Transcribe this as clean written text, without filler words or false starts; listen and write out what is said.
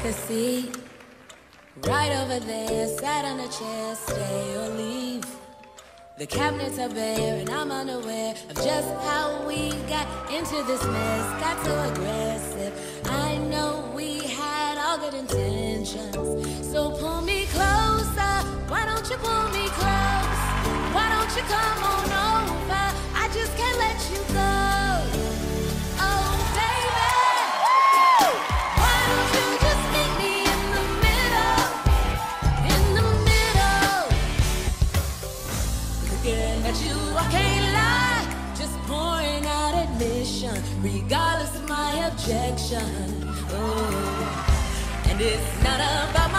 the seat. Right over there, sat on a chair, stay or leave. The cabinets are bare and I'm unaware of just how we got into this mess. Got so aggressive. I know we had all good intentions. So pull me closer. Why don't you pull me close? Why don't you come on over? I just can't let you go. Oh, baby. Why don't you just meet me in the middle? In the middle. Looking at you, I can't lie. Just pouring out admission, regardless of my objection. Oh. And it's not about my